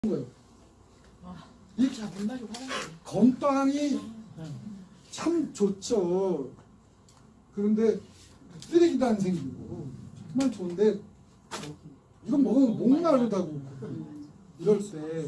거예요. 이 건빵이 참 좋죠. 그런데 쓰레기도 안 생기고 정말 좋은데 이건 먹으면 목 마르다고 이럴 때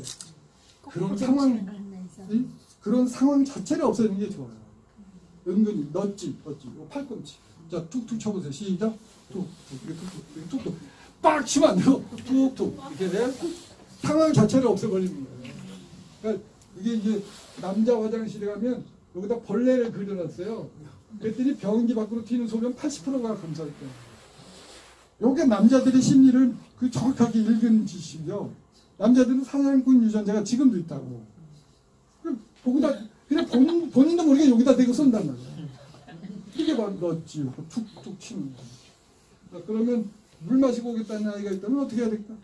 그런 상황 자체를 없애는 게 좋아요. 은근히 넛지 팔꿈치. 자, 툭툭 쳐보세요. 시작. 툭툭 빡 치면 안 되고 툭툭 이렇게 돼. 상황 자체를 없애버리는 거예요. 그러니까 이게 남자 화장실에 가면 여기다 벌레를 그려놨어요. 그랬더니 변기 밖으로 튀는 소변 80%가 감소할 거예요. 요게 남자들의 심리를 정확하게 읽은 짓이죠. 남자들은 사냥꾼 유전자가 지금도 있다고. 보고다 그냥 본인도 모르게 여기다 대고 쏜단 말이에요. 이게 막 넣었지. 툭툭 치는 거예요. 그러면 물 마시고 오겠다는 아이가 있다면 어떻게 해야 될까?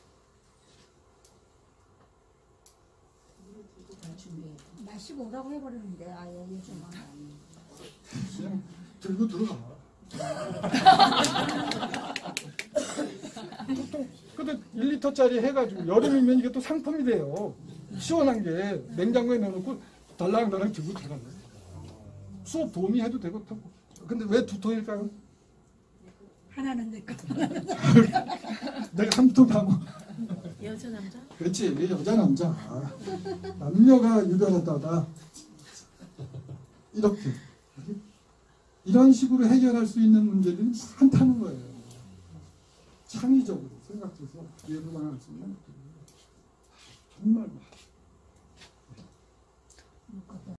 마시고 오라고 해버리는데 아예 요즘은 그냥 들고 들어가. 근데 1리터짜리 해가지고 여름이면 이게 또 상품이 돼요. 시원한 게 냉장고에 넣어놓고 달랑달랑 들고 들어가요. 수업 도우미 해도 되고. 근데 왜 두 통일까요? 하나는 내 거. 내가 한 통 다 먹어. 여자 남자? 그렇지, 여자 남자 남녀가 유별하다가 이렇게 이런 식으로 해결할 수 있는 문제들이 많다는 거예요. 창의적으로 생각해서 예술만 할 수 있는 정말